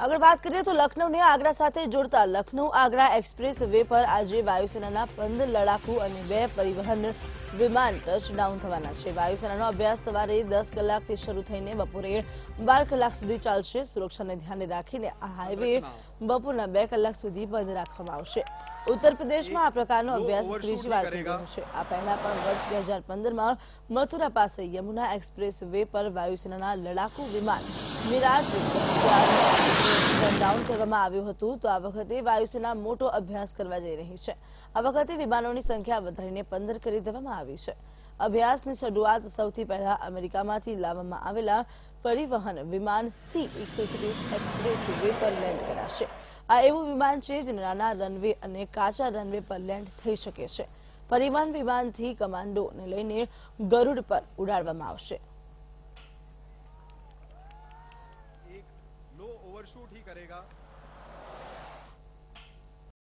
આગળ વાત કરીએ તો લખનૌને આગ્રા સાથે જોડતા લખનૌ-આગ્રા એક્સપ્રેસ વે પર આજે વાયુસેનાના 15 લડાકુ અને 2 પરિવહન વિમાન ટચડાઉન થવાના છે। વાયુસેનાનો અભ્યાસ સવારે 10 કલાકથી શરૂ થઈને બપોરે 12 કલાક સુધી ચાલશે। સુરક્ષાને ધ્યાને રાખીને આ હાઈવે બપોરના 2 કલાક સુધી બંધ રાખવામાં આવશે। उत्तर प्रदेश में आ प्रकार अभ्यास तीजी बार थई रह्यो छे। आ पहला पण वर्ष 2015 में मथुरा पास यमुना एक्सप्रेस वे पर वायुसेना लड़ाकू विमान मिराज डाउन करवामां आव्युं हतुं, तो आ वखते वायुसेना मोटो अभ्यास करवा जई रही छे। आ वखते विमानोनी संख्या वधारीने 15 करी देवामां आवी छे। अभ्यासनी शरूआत सौथी पहला अमेरिकामांथी लाववामां आवेला परिवहन विमान C-130 एक्सप्रेस वे पर लैंड कराशे। आ एवं विमान छे जे नाना रनवे अने काचा रनवे पर लैंड थई शके छे। परिवहन विमान थी कमांडो ने लईने गरुड़ पर उडाडवामां आवशे। एक लो ओवरशूट ही करेगा।